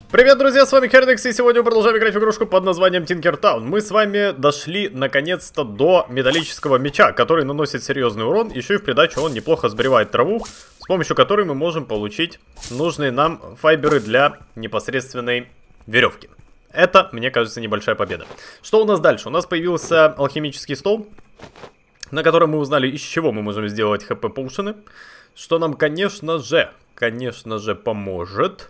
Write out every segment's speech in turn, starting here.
Привет, друзья, с вами Хердекс, и сегодня мы продолжаем играть в игрушку под названием Tinkertown. Мы с вами дошли, наконец-то, до металлического меча, который наносит серьезный урон, еще и в придачу он неплохо сбривает траву, с помощью которой мы можем получить нужные нам файберы для непосредственной веревки. Это, мне кажется, небольшая победа. Что у нас дальше? У нас появился алхимический стол, на котором мы узнали, из чего мы можем сделать хп-поушены, что нам, конечно же, поможет.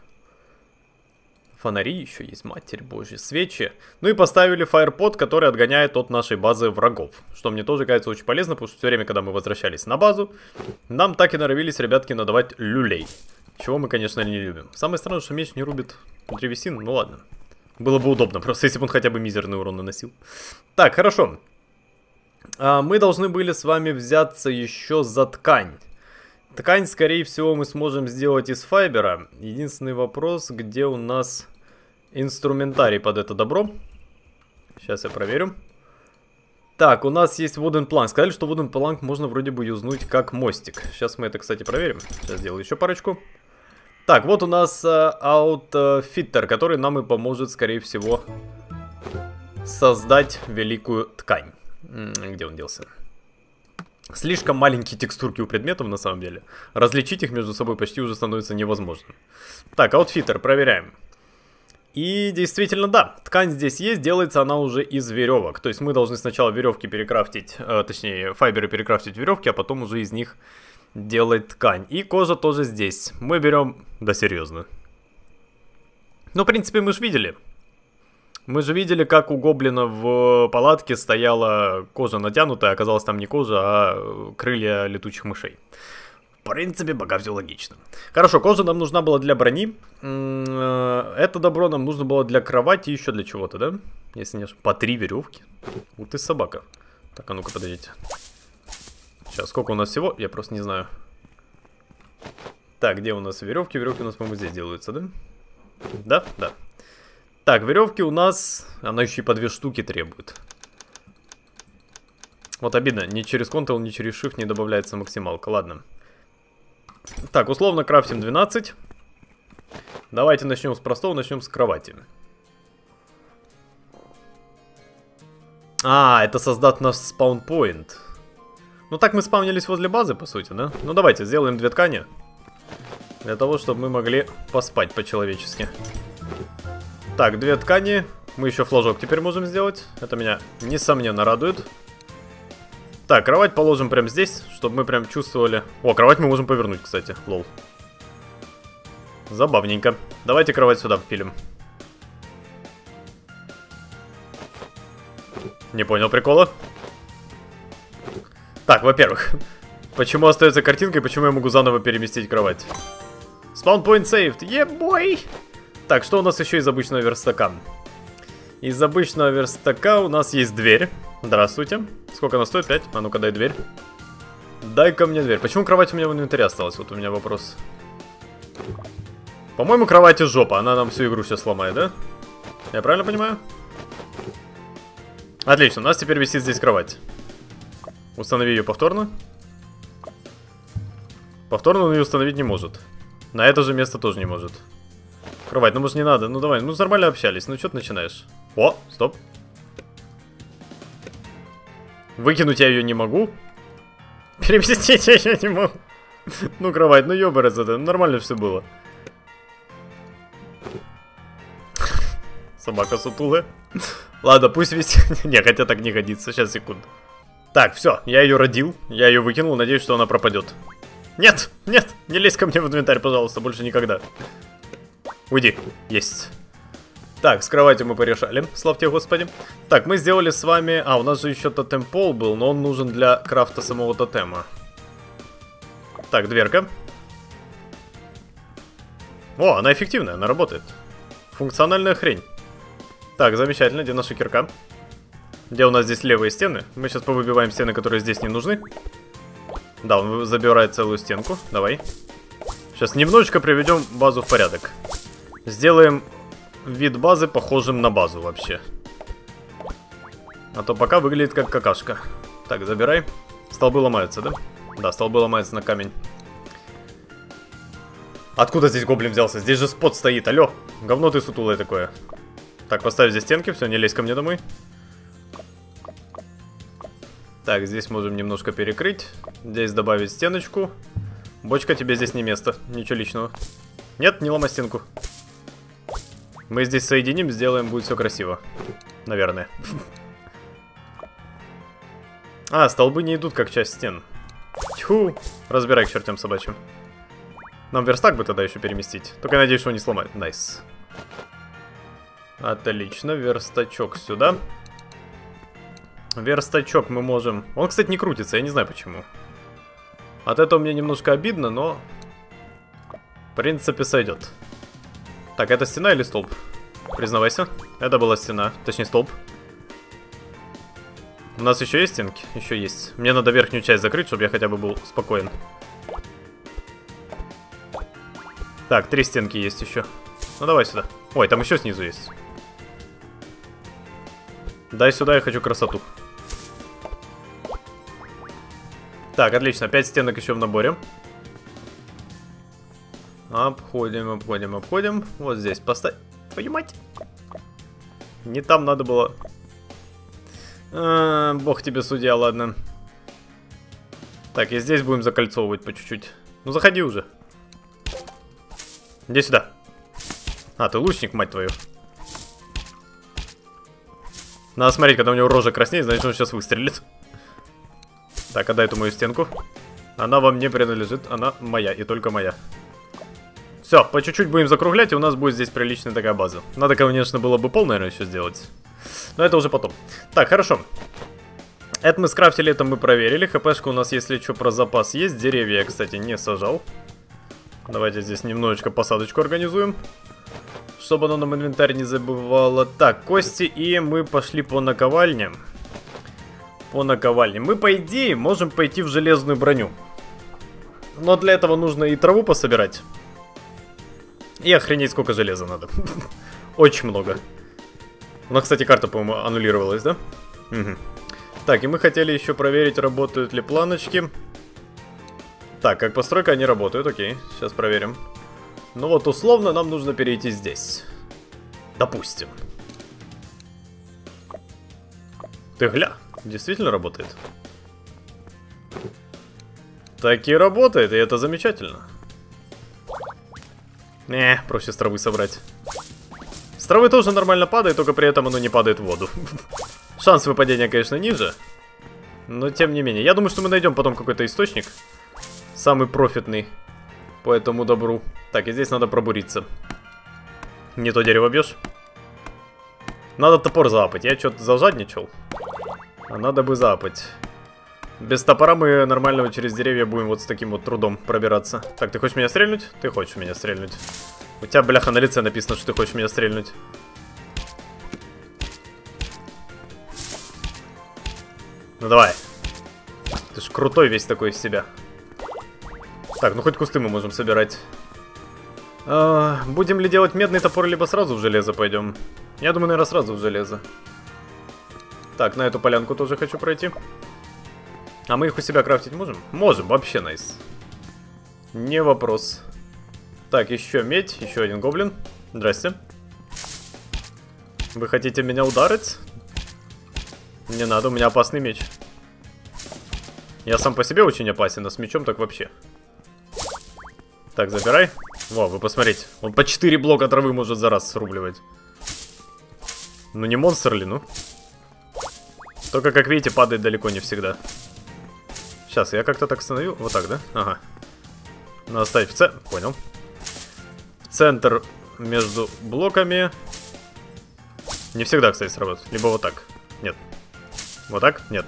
Фонари еще есть, матерь божья, свечи. Ну и поставили фаерпот, который отгоняет от нашей базы врагов. Что мне тоже кажется очень полезно, потому что все время, когда мы возвращались на базу, нам так и норовились, ребятки, надавать люлей. Чего мы, конечно, не любим. Самое странное, что меч не рубит древесин, ну ладно. Было бы удобно, просто если бы он хотя бы мизерный урон наносил. Так, хорошо. Мы должны были с вами взяться еще за ткань. Ткань, скорее всего, мы сможем сделать из файбера. Единственный вопрос, где у нас инструментарий под это добро. Сейчас я проверю. Так, у нас есть wooden plank. Сказали, что wooden plank можно вроде бы юзнуть как мостик. Сейчас мы это, кстати, проверим. Сейчас сделаю еще парочку. Так, вот у нас outfitter, который нам и поможет, скорее всего, создать великую ткань. Где он делся? Слишком маленькие текстурки у предметов, на самом деле. Различить их между собой почти уже становится невозможным. Так, аутфиттер, проверяем. И действительно, да, ткань здесь есть, делается она уже из веревок. То есть мы должны сначала веревки перекрафтить, точнее, файберы перекрафтить в веревки, а потом уже из них делать ткань. И кожа тоже здесь. Мы берем... Да, серьезно. Ну, в принципе, мы же видели. Мы же видели, как у гоблина в палатке стояла кожа натянутая, оказалось там не кожа, а крылья летучих мышей. В принципе, пока все логично. Хорошо, кожа нам нужна была для брони. Это добро нам нужно было для кровати и еще для чего-то, да? Если не ошибаюсь. По 3 веревки. Ух ты, собака. Так, а ну-ка, подождите. Сейчас, сколько у нас всего? Я просто не знаю. Так, где у нас веревки? Веревки у нас, по-моему, здесь делаются, да? Да? Да. Так, веревки у нас... Она еще и по 2 штуки требует. Вот обидно. Ни через Ctrl, ни через Shift не добавляется максималка. Ладно. Так, условно крафтим 12. Давайте начнем с простого, начнем с кровати. А, это создаст наш спаунпоинт. Ну так мы спавнились возле базы, по сути, да? Ну давайте сделаем 2 ткани. Для того, чтобы мы могли поспать по-человечески. Так, 2 ткани. Мы еще флажок теперь можем сделать. Это меня, несомненно, радует. Так, кровать положим прямо здесь, чтобы мы прям чувствовали... О, кровать мы можем повернуть, кстати. Лол. Забавненько. Давайте кровать сюда впилим. Не понял прикола. Так, во-первых, почему остается картинка и почему я могу заново переместить кровать? Spawn point saved. Ебой! Так, что у нас еще из обычного верстака? Из обычного верстака у нас есть дверь. Здравствуйте. Сколько она стоит? 5? А ну-ка, дай дверь. Дай-ка мне дверь. Почему кровать у меня в инвентаре осталась? Вот у меня вопрос. По-моему, кровать из жопа. Она нам всю игру сейчас сломает, да? Я правильно понимаю? Отлично, у нас теперь висит здесь кровать. Установи ее повторно. Повторно он ее установить не может. На это же место тоже не может. Кровать, ну может не надо, ну давай, ну нормально общались, ну что ты начинаешь? О, стоп. Выкинуть я ее не могу. Переместить я ее не могу. Ну кровать, ну ёбарец это, нормально все было. Собака сутулая. Ладно, пусть висит. Не, хотя так не годится, сейчас, секунду. Так, все, я ее родил, я ее выкинул, надеюсь, что она пропадет. Нет, нет, не лезь ко мне в инвентарь, пожалуйста, больше никогда. Уйди. Есть. Так, с кроватью мы порешали, славьте господи. Так, мы сделали с вами... А, у нас же еще тотем-пол был, но он нужен для крафта самого тотема. Так, дверка. О, она эффективная, она работает. Функциональная хрень. Так, замечательно, где наша кирка? Где у нас здесь левые стены? Мы сейчас повыбиваем стены, которые здесь не нужны. Да, он забирает целую стенку, давай. Сейчас немножечко приведем базу в порядок. Сделаем вид базы похожим на базу вообще. А то пока выглядит как какашка. Так, забирай. Столбы ломаются, да? Да, столбы ломаются на камень. Откуда здесь гоблин взялся? Здесь же спот стоит, алло. говно ты сутулое такое. Так, поставь здесь стенки, все, не лезь ко мне домой. Так, здесь можем немножко перекрыть. Здесь добавить стеночку. Бочка, тебе здесь не место, ничего личного. Нет, не ломай стенку. Мы здесь соединим, сделаем, будет все красиво. Наверное. А, столбы не идут как часть стен. Тьфу, разбирай к чертям собачьим. Нам верстак бы тогда еще переместить. Только я надеюсь, что он не сломает. Найс. Отлично, верстачок сюда. Верстачок мы можем... Он, кстати, не крутится, я не знаю почему. От этого мне немножко обидно, но... В принципе, сойдет. Так, это стена или столб? Признавайся. Это была стена, точнее столб. У нас еще есть стенки? Еще есть. Мне надо верхнюю часть закрыть, чтобы я хотя бы был спокоен. Так, 3 стенки есть еще. Ну давай сюда. Ой, там еще снизу есть. Дай сюда, я хочу красоту. Так, отлично, 5 стенок еще в наборе. Обходим, обходим, обходим. Вот здесь поставь. Твою мать. Не там надо было. Бог тебе судья, ладно. Так, и здесь будем закольцовывать по чуть-чуть. Ну заходи уже. Иди сюда. А, ты лучник, мать твою. Надо смотреть, когда у него рожа краснеет, значит он сейчас выстрелит. Так, отдай эту мою стенку. Она вам не принадлежит, она моя и только моя. Все, по чуть-чуть будем закруглять, и у нас будет здесь приличная такая база. Надо, конечно, было бы пол, наверное, еще сделать. Но это уже потом. Так, хорошо. Это мы скрафтили, это мы проверили. ХПшка у нас, если что, про запас есть. Деревья я, кстати, не сажал. Давайте здесь немножечко посадочку организуем, чтобы оно нам инвентарь не забывало. Так, кости, и мы пошли по наковальне. По наковальне. Мы, по идее, можем пойти в железную броню. Но для этого нужно и траву пособирать. И охренеть, сколько железа надо. Очень много. У нас, кстати, карта, по-моему, аннулировалась, да? Угу. Так, и мы хотели еще проверить, работают ли планочки. Так, как постройка они работают, окей. Сейчас проверим. Ну вот, условно, нам нужно перейти здесь. Допустим. Ты гля, действительно работает. Так и работает, и это замечательно. Проще с травы собрать. С травы тоже нормально падает, только при этом оно не падает в воду. Шанс выпадения, конечно, ниже. Но тем не менее. Я думаю, что мы найдем потом какой-то источник. Самый профитный по этому добру. Так, и здесь надо пробуриться. Не то дерево бьешь. Надо топор заапать. Я что-то зажадничал. А надо бы заапать. Без топора мы нормально через деревья будем вот с таким вот трудом пробираться. Так, ты хочешь меня стрельнуть? Ты хочешь меня стрельнуть. У тебя, бляха, на лице написано, что ты хочешь меня стрельнуть. Ну давай. Ты ж крутой весь такой из себя. Так, ну хоть кусты мы можем собирать. Будем ли делать медный топор, либо сразу в железо пойдем? Я думаю, наверное, сразу в железо. Так, на эту полянку тоже хочу пройти. А мы их у себя крафтить можем? Можем, вообще найс. Не вопрос. Так, еще медь, еще один гоблин. Здрасте. Вы хотите меня ударить? Не надо, у меня опасный меч. Я сам по себе очень опасен, а с мечом так вообще. Так, забирай. Во, вы посмотрите. Он по 4 блока травы может за раз срубливать. Ну не монстр ли, ну? Только, как видите, падает далеко не всегда. Сейчас, я как-то так остановил. Вот так, да? Ага. Надо ставить в центр. Понял. В центр между блоками. Не всегда, кстати, сработает. Либо вот так. Нет. Вот так? Нет.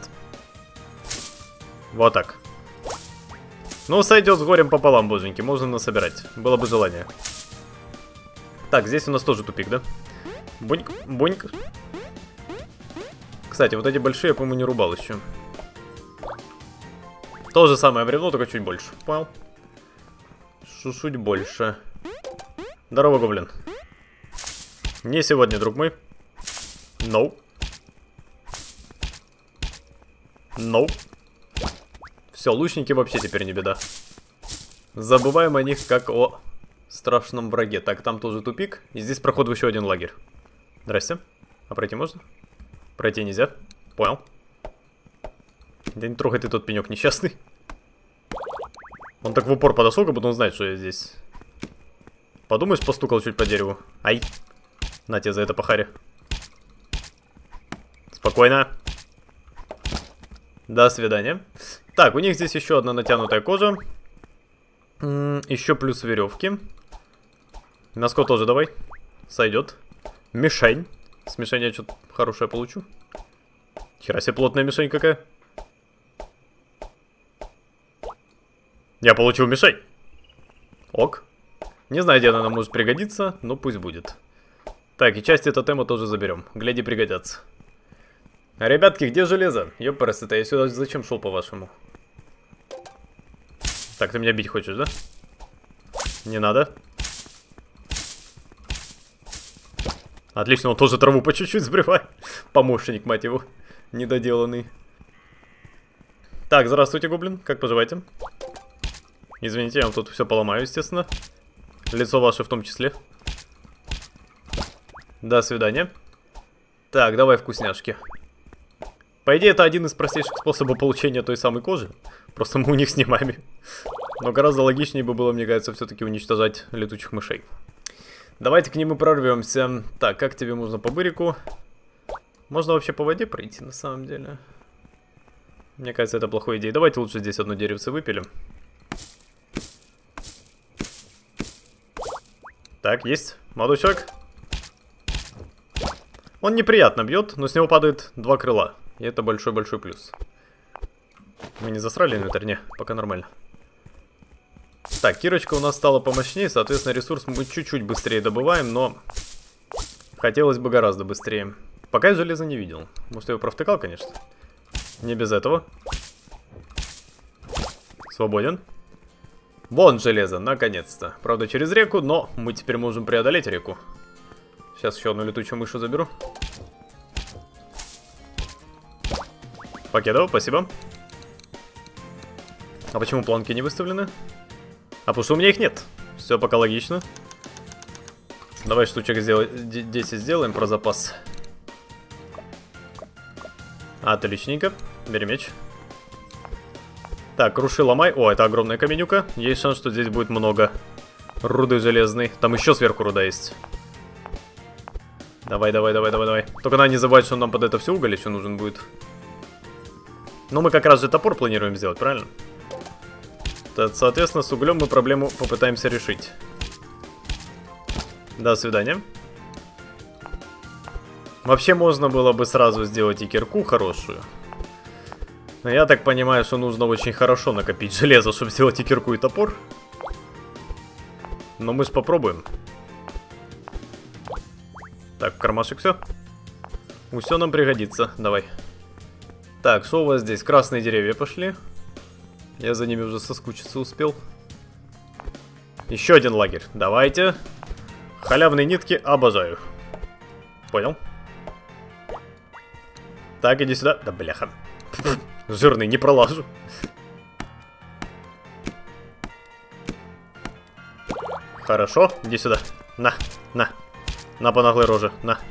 Вот так. Ну, сойдет с горем пополам, боженьки. Можно насобирать. Было бы желание. Так, здесь у нас тоже тупик, да? Буньк, буньк. Кстати, вот эти большие я, по-моему, не рубал еще. То же самое бревно, только чуть больше. Понял? Чуть больше. Здорово, гоблин. Не сегодня, друг мой. No. No. Все, лучники вообще теперь не беда. Забываем о них как о страшном враге. Так, там тоже тупик. И здесь проход в еще один лагерь. Здрасте. А пройти можно? Пройти нельзя. Понял. Да не трогай ты тот пенек несчастный. Он так в упор подошел, как будто он знает, что я здесь. Подумаешь, постукал чуть по дереву. Ай. На тебе за это, пахаре. Спокойно. До свидания. Так, у них здесь еще одна натянутая кожа. Еще плюс веревки. Мяско тоже давай. Сойдет. Мишень. С мишени я что-то хорошее получу. Хера себе плотная мишень какая. Я получил мишень. Ок. Не знаю, где она нам может пригодиться, но пусть будет. Так, и части тотема тоже заберем. Гляди, пригодятся. Ребятки, где железо? Ёпрст, я сюда зачем шел, по-вашему? Так, ты меня бить хочешь, да? Не надо. Отлично, он тоже траву по чуть-чуть сбривает. Помощник, мать его. Недоделанный. Так, здравствуйте, гоблин. Как поживаете? Извините, я вам тут все поломаю, естественно. Лицо ваше в том числе. До свидания. Так, давай вкусняшки. По идее, это один из простейших способов получения той самой кожи. Просто мы у них снимаем. Но гораздо логичнее бы было, мне кажется, все-таки уничтожать летучих мышей. Давайте к ним и прорвемся. Так, как тебе можно по бырику? Можно вообще по воде пройти, на самом деле. Мне кажется, это плохой идеей. Давайте лучше здесь одно деревце выпилим. Так, есть. Молодой человек. Он неприятно бьет, но с него падает 2 крыла. И это большой-большой плюс. Мы не засрали инвентарь? Не, пока нормально. Так, кирочка у нас стала помощнее, соответственно, ресурс мы чуть-чуть быстрее добываем, но хотелось бы гораздо быстрее. Пока я железо не видел. Может, я его провтыкал, конечно. Не без этого. Свободен. Вон железо, наконец-то. Правда, через реку, но мы теперь можем преодолеть реку. Сейчас еще одну летучую мышу заберу. Покедово, спасибо. А почему планки не выставлены? А потому что у меня их нет. Все пока логично. Давай штучек 10 сделаем про запас. Отличненько. Бери меч. Так, круши, ломай. О, это огромная каменюка. Есть шанс, что здесь будет много руды железной. Там еще сверху руда есть. Давай, давай, давай, давай, давай. Только надо не забывать, что нам под это все уголь еще нужен будет. Но мы как раз же топор планируем сделать, правильно? Соответственно, с углем мы проблему попытаемся решить. До свидания. Вообще можно было бы сразу сделать и кирку хорошую. Но я так понимаю, что нужно очень хорошо накопить железо, чтобы сделать и кирку, и топор. Но мы же попробуем. Так, кармашек все. Все нам пригодится. Давай. Так, что у вас здесь? Красные деревья пошли. Я за ними уже соскучиться успел. Еще один лагерь. Давайте. Халявные нитки обожаю. Понял. Так, иди сюда. Да бляха. Жирный, не пролажу. Хорошо, иди сюда. На, на. На по наглой роже, на.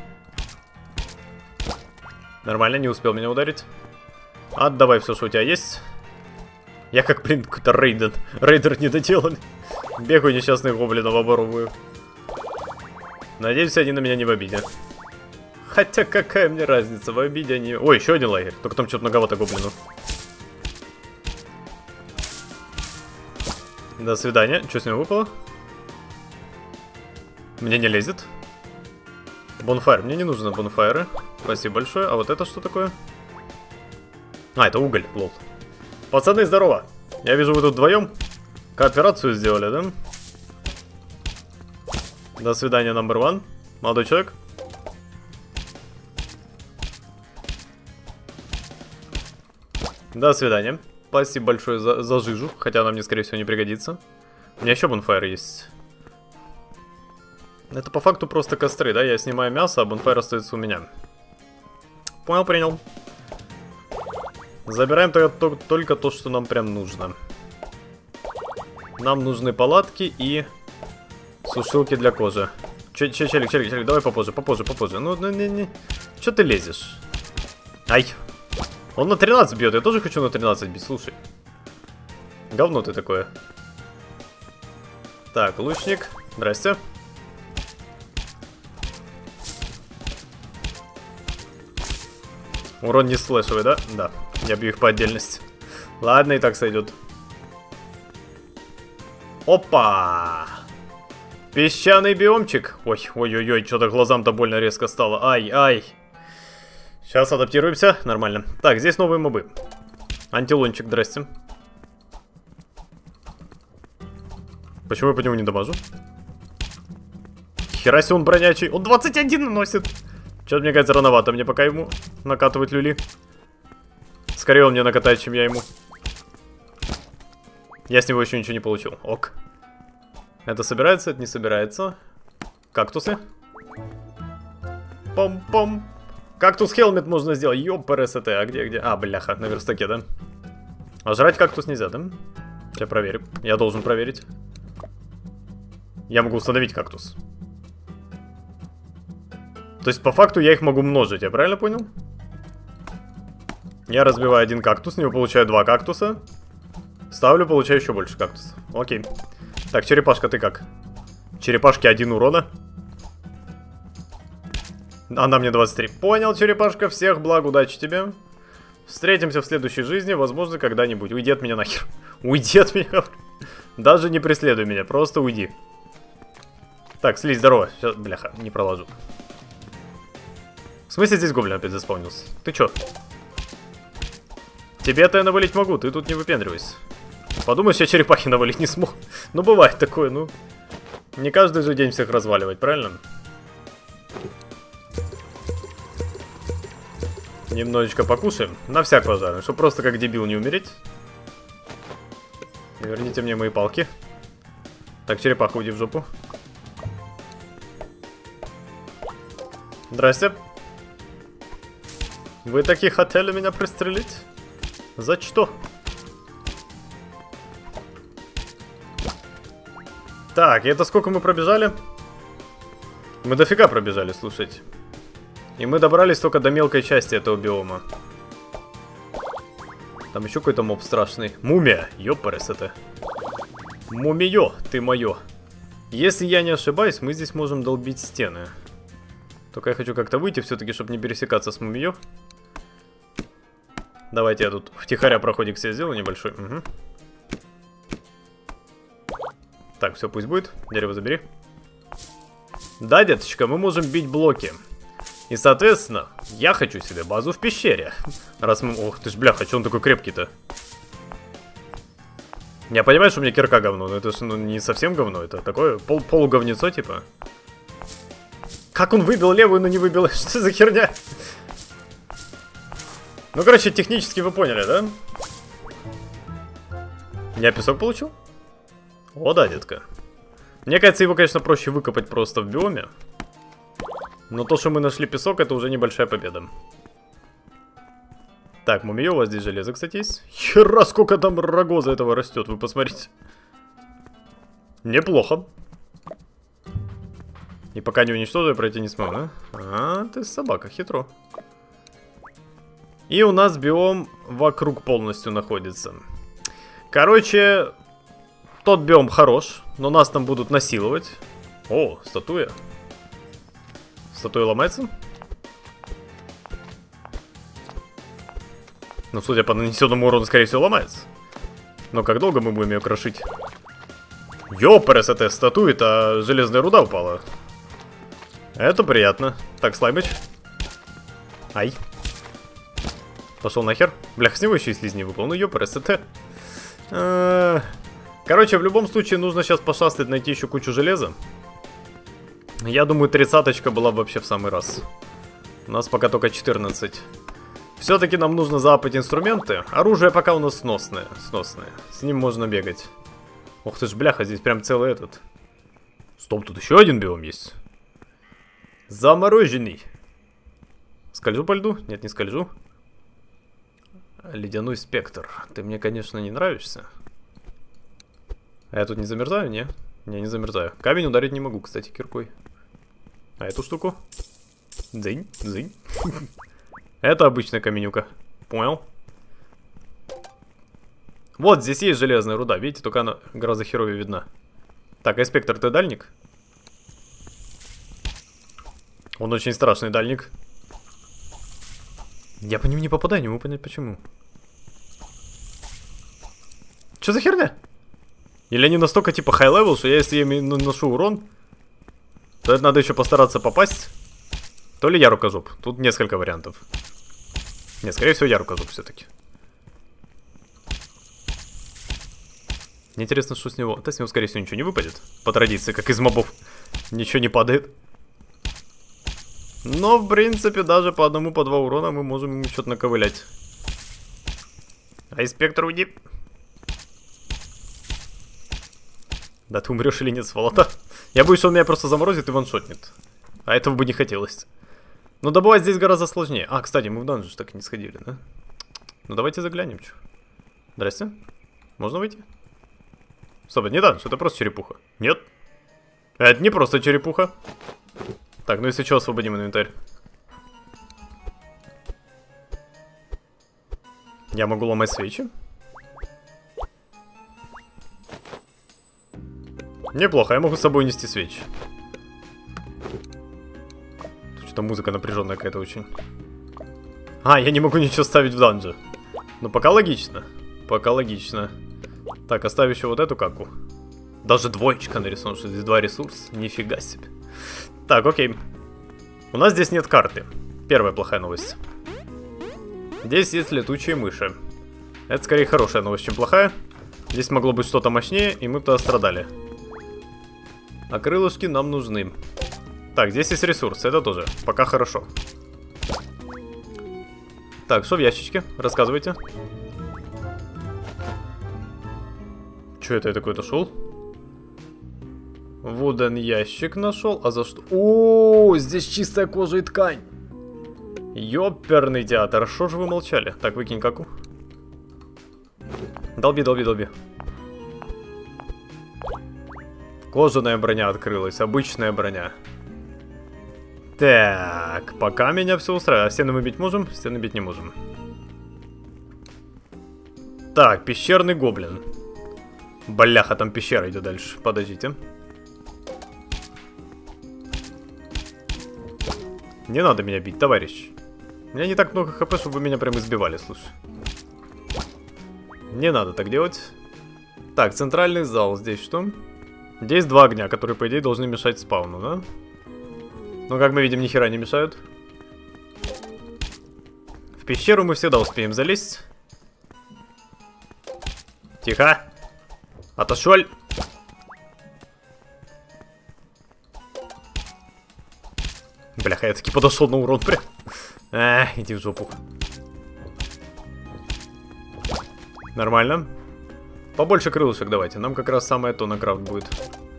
Нормально, не успел меня ударить. Отдавай все, что у тебя есть. Я как, блин, какой-то рейдер недоделанный. Бегаю несчастных гоблинов оборовую. Надеюсь, они на меня не в обиде. Хотя какая мне разница, в обиде они... Ой, еще один лагерь. Только там что-то многовато гоблинов. До свидания. Что с него выпало? Мне не лезет. Бонфайр. Мне не нужны бонфайры. Спасибо большое. А вот это что такое? А, это уголь. Лол. Пацаны, здорово. Я вижу, вы тут вдвоем кооперацию сделали, да? До свидания, номер 1. Молодой человек. До свидания. Спасибо большое за жижу. Хотя она мне, скорее всего, не пригодится. У меня еще бонфайр есть. Это по факту просто костры, да? Я снимаю мясо, а бонфайр остается у меня. Понял, принял. Забираем только то, что нам прям нужно. Нам нужны палатки и Сушилки для кожи. Челик, давай попозже. Ну, не. Че ты лезешь? Ай. Он на 13 бьет, я тоже хочу на 13 бить, слушай. Говно ты такое. Так, лучник. Здрасте. Урон не слэшевый, да? Да. Я бью их по отдельности. Ладно, и так сойдет. Опа! Песчаный биомчик. Ой, что-то глазам-то больно резко стало. Ай. Сейчас адаптируемся. Нормально. Так, здесь новые мобы. Антилончик, здрасте. Почему я по нему не дамажу? Хераси он бронячий. Он 21 наносит. Что-то мне кажется рановато. Мне пока ему накатывать люли. Скорее он мне накатает, чем я ему. Я с него еще ничего не получил. Ок. Это собирается, это не собирается. Кактусы. Пом-пом. Кактус хелмет можно сделать. Ёпрст. А где? А, бляха, на верстаке, да? А жрать кактус нельзя, да? Я проверю. Я должен проверить. Я могу установить кактус. То есть, по факту, я их могу множить, я правильно понял? Я разбиваю один кактус, с него получаю 2 кактуса. Ставлю, получаю еще больше кактусов. Окей. Так, черепашка, ты как? Черепашке 1 урона. Она мне 23. Понял, черепашка, всех благ, удачи тебе. Встретимся в следующей жизни, возможно, когда-нибудь. Уйди от меня нахер. Уйди от меня. Даже не преследуй меня, просто уйди. Так, слизь, здорово. Сейчас, бляха, не проложу. В смысле здесь гоблин опять заспавнился? Ты чё? Тебе-то я навалить могу, ты тут не выпендривайся. Подумаешь, я черепахи навалить не смог. Ну, бывает такое, ну. Не каждый же день всех разваливать, правильно? Немножечко покушаем. На всяк пожарный, чтобы просто как дебил не умереть. Верните мне мои палки. Так, черепаха, уйди в жопу. Здрасте. Вы таки хотели меня пристрелить? За что? Так, и это сколько мы пробежали? Мы дофига пробежали, слушайте. И мы добрались только до мелкой части этого биома. Там еще какой-то моб страшный. Мумия, ёпарес это. Мумиё, ты моё. Если я не ошибаюсь, мы здесь можем долбить стены. Только я хочу как-то выйти все-таки, чтобы не пересекаться с мумиё. Давайте я тут втихаря проходик себе сделаю небольшой. Угу. Так, все, пусть будет. Дерево забери. Да, деточка, мы можем бить блоки. И, соответственно, я хочу себе базу в пещере. Раз мы... Ох ты ж, бляха, что он такой крепкий-то? Я понимаю, что у меня кирка говно, но это же не совсем говно. Это такое полуговнецо, типа. Как он выбил левую, но не выбил? Что за херня? Ну, короче, технически вы поняли, да? Я песок получил? О, да, детка. Мне кажется, его, конечно, проще выкопать просто в биоме. Но то, что мы нашли песок, это уже небольшая победа. Так, мумиё, у вас здесь железо, кстати, есть. Хера, сколько там рогоза этого растет, вы посмотрите. Неплохо. И пока не уничтожу, я пройти не смогу, да? А, ты собака, хитро. И у нас биом вокруг полностью находится. Короче, тот биом хорош, но нас там будут насиловать. О, статуя. Статуя ломается? Ну, судя по нанесенному урону, скорее всего, ломается. Но как долго мы будем ее крошить? Ёпрес, это статуя-то железная руда упала. Это приятно. Так, слаймыч. Ай. Пошел нахер. Бля, с него еще и слизни выпал. Ну, ёпрес, это... Короче, в любом случае нужно сейчас пошастать, найти еще кучу железа. Я думаю, 30-очка была вообще в самый раз. У нас пока только 14. Все-таки нам нужно заапать инструменты. Оружие пока у нас сносное. С ним можно бегать. Ух ты ж, бляха, здесь прям целый этот. Стоп, тут еще один биом есть. Замороженный. Скольжу по льду? Нет, не скольжу. Ледяной спектр. Ты мне, конечно, не нравишься. А я тут не замерзаю, не? Не замерзаю. Камень ударить не могу, кстати, киркой. А эту штуку? Дзынь, дзынь. Это обычная каменюка. Понял. Вот здесь есть железная руда. Видите, только она гораздо херовее видна. Так, инспектор, ты дальник? Он очень страшный дальник. Я по ним не попадаю, не могу понять почему. Что за херня? Или они настолько типа хай-левел, что я если им наношу урон, то это надо еще постараться попасть. То ли я рукожоп. Тут несколько вариантов. Не, скорее всего я рукожоп все-таки. Мне интересно, что с него... Да с него скорее всего ничего не выпадет. По традиции, как из мобов. Ничего не падает. Но, в принципе, даже по одному, по два урона мы можем ему что-то наковылять. А инспектор, уйди. Да ты умрешь или нет, сволота? Я боюсь, что он меня просто заморозит и ваншотнет. А этого бы не хотелось. Но добывать здесь гораздо сложнее. А, кстати, мы в данжи так и не сходили, да? Ну давайте заглянем, чё. Здрасте. Можно выйти? Стоп, это не данж, это просто черепуха. Нет. Это не просто черепуха. Так, ну если что, освободим инвентарь. Я могу ломать свечи? Неплохо, я могу с собой нести свечи. Тут что-то музыка напряженная какая-то очень. А, я не могу ничего ставить в данже. Ну пока логично. Пока логично. Так, оставь еще вот эту каку. Даже двоечка нарисована, что здесь 2 ресурса. Нифига себе. Так, окей. У нас здесь нет карты. Первая плохая новость. Здесь есть летучие мыши. Это скорее хорошая новость, чем плохая. Здесь могло быть что-то мощнее, и мы бы тогда страдали. А крылышки нам нужны. Так, здесь есть ресурс, это тоже. Пока хорошо. Так, что в ящичке? Рассказывайте. Что это я такой-то шел? Вуден ящик нашел. А за что? О, здесь чистая кожа и ткань. Ёперный театр. Что же вы молчали? Так, выкинь каку. Долби, долби, долби. Кожаная броня открылась. Обычная броня. Так, пока меня все устраивает. А стены мы бить можем? Стены бить не можем. Так, пещерный гоблин. Бляха, там пещера идет дальше. Подождите. Не надо меня бить, товарищ. У меня не так много хп, чтобы вы меня прям избивали, слушай. Не надо так делать. Так, центральный зал. Здесь что? Здесь 2 огня, которые, по идее, должны мешать спауну, да? Но, как мы видим, ни хера не мешают. В пещеру мы всегда успеем залезть. Тихо. Отошел. Бляха, я таки подошел на урон прям. Иди в жопу. Нормально. Побольше крылышек давайте. Нам как раз самое то на крафт будет.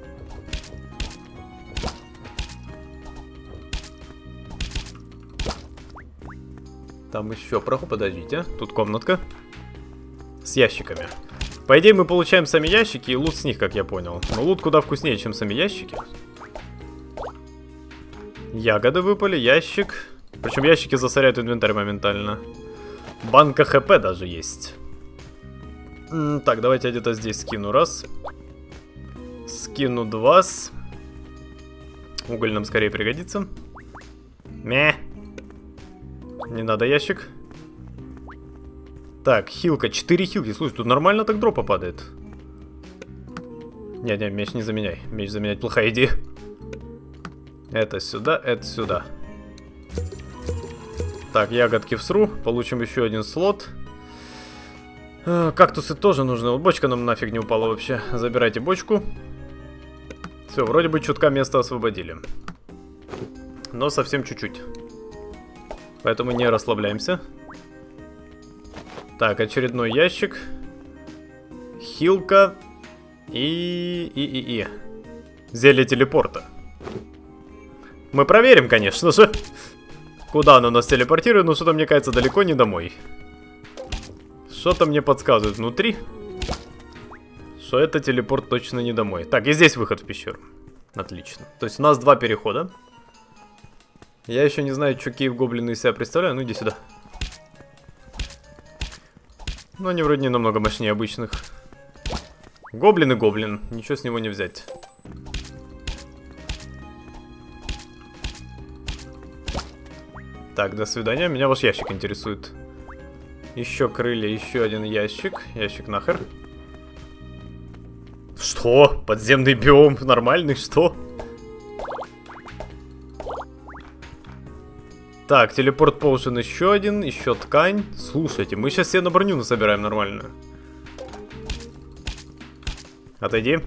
Там еще проход, подождите. Тут комнатка. С ящиками. По идее мы получаем сами ящики и лут с них, как я понял. Но лут куда вкуснее, чем сами ящики. Ягоды выпали, ящик. Причем ящики засоряют инвентарь моментально. Банка хп даже есть. Так, давайте я где-то здесь скину раз. Скину 2. Уголь нам скорее пригодится. Мeh. Не надо ящик. Так, хилка, 4 хилки. Слушай, тут нормально так дропа падает. Не, меч не заменяй. Меч заменять плохая идея. Это сюда, это сюда. Так, ягодки в сру. Получим еще один слот. Кактусы тоже нужны. Вот бочка нам нафиг не упала вообще. Забирайте бочку. Все, вроде бы чутка места освободили. Но совсем чуть-чуть. Поэтому не расслабляемся. Так, очередной ящик. Хилка. И. Зелье телепорта. Мы проверим, конечно же, куда оно нас телепортирует, но что-то, мне кажется, далеко не домой. Что-то мне подсказывает внутри. что это телепорт точно не домой. Так, и здесь выход в пещеру. Отлично. То есть у нас 2 перехода. Я еще не знаю, что кейв-гоблины из себя представляют. Ну, иди сюда. Ну, они вроде не намного мощнее обычных. Гоблин и гоблин. Ничего с него не взять. Так, до свидания. Меня ваш ящик интересует. Еще крылья, еще один ящик. Ящик нахер. Что? Подземный биом нормальный? Что? Так, телепорт поушен еще один. Еще ткань. Слушайте, мы сейчас себе на броню насобираем нормальную. Отойди.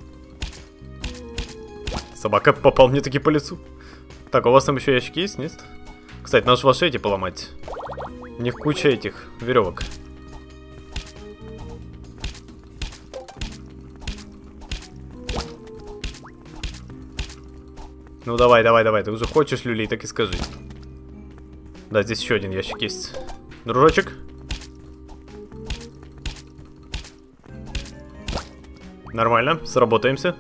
Собака попал мне таки по лицу. Так, а у вас там еще ящики есть, нет? Кстати, надо ваши эти поломать. У них куча этих веревок. Ну давай, давай, давай. Ты уже хочешь люлей, так и скажи. Да, здесь еще один ящик есть. Дружочек. Нормально, сработаемся.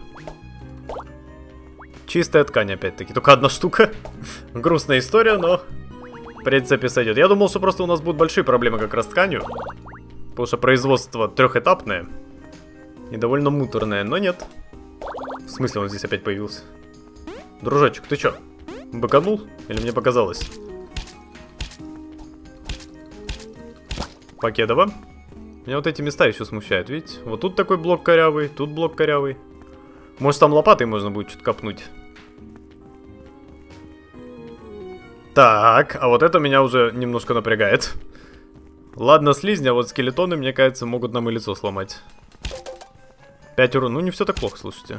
Чистая ткань, опять-таки. Только одна штука. Грустная история, но в принципе сойдет. Я думал, что просто у нас будут большие проблемы как раз с тканью. Потому что производство трехэтапное. И довольно муторное, но нет. В смысле он здесь опять появился? Дружочек, ты чё? Быканул? Или мне показалось? Покедово. Меня вот эти места еще смущают, видите? Вот тут такой блок корявый, тут блок корявый. Может, там лопатой можно будет что-то копнуть. Так, а вот это меня уже немножко напрягает. Ладно, слизни, а вот скелетоны, мне кажется, могут нам и лицо сломать. 5 урона. Ну, не все так плохо, слушайте.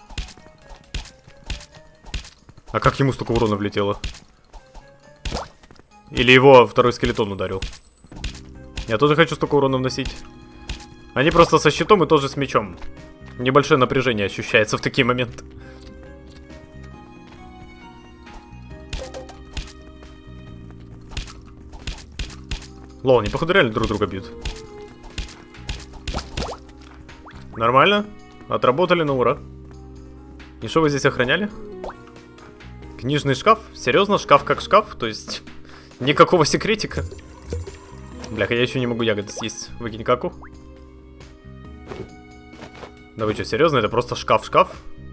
А как ему столько урона влетело? Или его второй скелетон ударил? Я тоже хочу столько урона вносить. Они просто со щитом и тоже с мечом. Небольшое напряжение ощущается в такие моменты. Лол, они походу реально друг друга бьют. Нормально. Отработали на ура. И что вы здесь охраняли? Книжный шкаф? Серьезно? Шкаф как шкаф? То есть никакого секретика? Бляха, я еще не могу ягоды съесть. Выкинь каку. Да вы что, серьезно? Это просто шкаф-шкаф?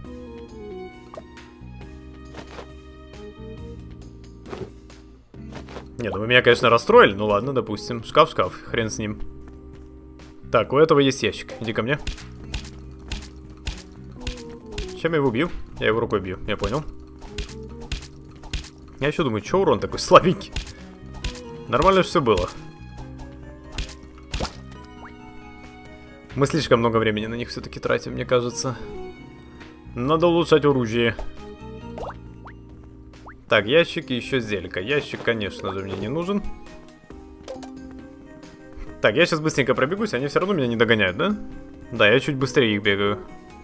Нет, ну вы меня, конечно, расстроили. Ну ладно, допустим. Шкаф-шкаф. Хрен с ним. Так, у этого есть ящик. Иди ко мне. Чем я его бью? Я его рукой бью, я понял. Я еще думаю, что урон такой слабенький? Нормально все было. Мы слишком много времени на них все-таки тратим, мне кажется. Надо улучшать оружие. Так, ящик и еще зелька. Ящик, конечно же, мне не нужен. Так, я сейчас быстренько пробегусь, они все равно меня не догоняют, да? Да, я чуть быстрее их бегаю.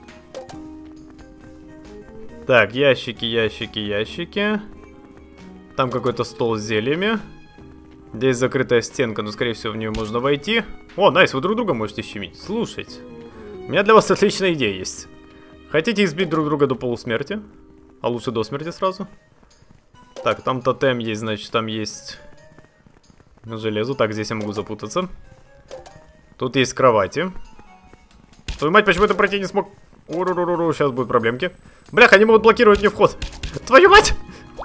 Так, ящики, ящики, ящики. Там какой-то стол с зельями. Здесь закрытая стенка, но скорее всего в нее можно войти. О, найс, вы друг друга можете щемить. Слушайте, у меня для вас отличная идея есть. Хотите избить друг друга до полусмерти? А лучше до смерти сразу. Так, там тотем есть, значит там есть железо. Так, здесь я могу запутаться. Тут есть кровати. Твою мать, почему это пройти не смог? Уруруруру, сейчас будут проблемки. Блях, они могут блокировать мне вход. Твою мать!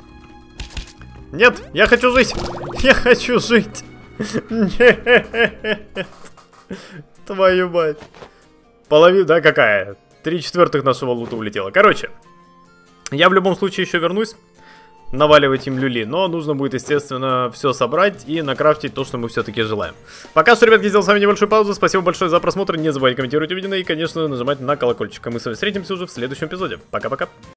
Нет, я хочу жить! Я хочу жить! Нет! Твою мать! Половина, да, какая? 3/4 нашего лута улетело. Короче, я в любом случае еще вернусь. Наваливать им люли, но нужно будет, естественно, все собрать и накрафтить то, что мы все-таки желаем. Пока что, ребятки, сделал с вами небольшую паузу. Спасибо большое за просмотр. Не забывайте комментировать увиденное и, конечно, нажимать на колокольчик. А мы с вами встретимся уже в следующем эпизоде. Пока-пока.